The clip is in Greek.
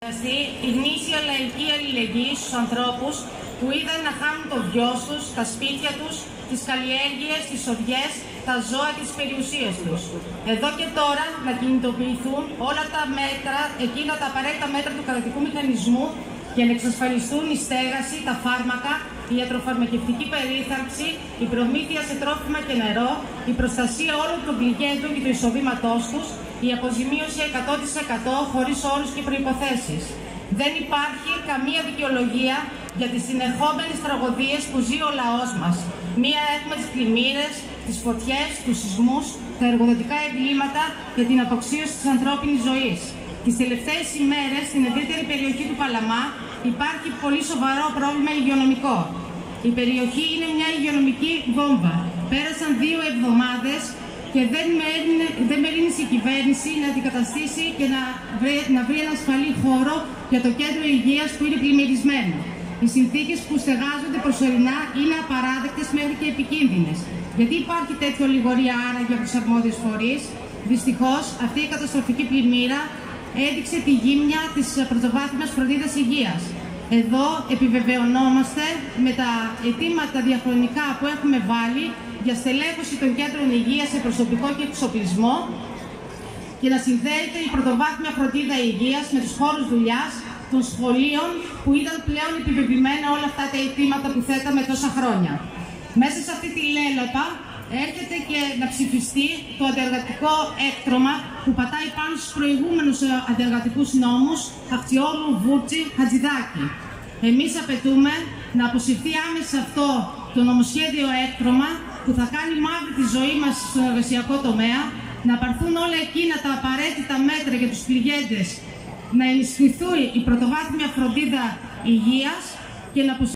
Η γνήσια λαϊκή αλληλεγγύη στους ανθρώπους που είδαν να χάνουν το βιός τους, τα σπίτια τους, τις καλλιέργειες, τις οδιές, τα ζώα και τις περιουσίες τους. Εδώ και τώρα να κινητοποιηθούν όλα τα μέτρα, εκείνα τα απαραίτητα μέτρα του κρατικού μηχανισμού για να εξασφαλιστούν η στέγαση, τα φάρμακα, η ιατροφαρμακευτική περίθαλψη, η προμήθεια σε τρόφιμα και νερό, η προστασία όλων των κλιέντων και του εισοδήματός τους, η αποζημίωση 100% χωρίς όρους και προϋποθέσεις. Δεν υπάρχει καμία δικαιολογία για τις συνεχόμενες τραγωδίες που ζει ο λαός μας. Μία έχουμε τις πλημμύρες, τις φωτιές, τους σεισμούς, τα εργοδοτικά εγκλήματα και την αποξίωση της ανθρώπινης ζωής. Τις τελευταίες ημέρες, στην ευρύτερη περιοχή του Παλαμά, υπάρχει πολύ σοβαρό πρόβλημα υγειονομικό. Η περιοχή είναι μια υγειονομική βόμβα. Πέρασαν 2 εβδομάδες και δεν μερίμνησε η κυβέρνηση να αντικαταστήσει και να βρει ένα ασφαλή χώρο για το κέντρο υγείας που είναι πλημμυρισμένο. Οι συνθήκες που στεγάζονται προσωρινά είναι απαράδεκτες μέχρι και επικίνδυνες. Γιατί υπάρχει τέτοιο λιγορία άραγε από τους αρμόδιους φορείς? Δυστυχώς, αυτή η καταστροφική πλημμύρα έδειξε τη γύμνια της πρωτοβάθμιας φροντίδας υγείας. Εδώ επιβεβαιωνόμαστε με τα αιτήματα διαχρονικά που έχουμε βάλει για στελέχωση των κέντρων υγείας σε προσωπικό και εξοπλισμό και να συνδέεται η πρωτοβάθμια φροντίδα υγείας με τους χώρους δουλειάς των σχολείων που ήταν πλέον επιβεβαιωμένα όλα αυτά τα αιτήματα που θέταμε τόσα χρόνια. Μέσα σε αυτή τη λέλαπα έρχεται και να ψηφιστεί το αντεργατικό έκτρωμα που πατάει πάνω στους προηγούμενους αντεργατικούς νόμους Αχτσιόγλου, Βούρτση, Χατζηδάκη. Εμείς απαιτούμε να αποσυρθεί άμεσα αυτό το νομοσχέδιο έκτρωμα που θα κάνει μαύρη τη ζωή μας στον εργασιακό τομέα, να πάρθουν όλα εκείνα τα απαραίτητα μέτρα για τους πληγέντες, να ενισχυθεί η πρωτοβάθμια φροντίδα υγείας και να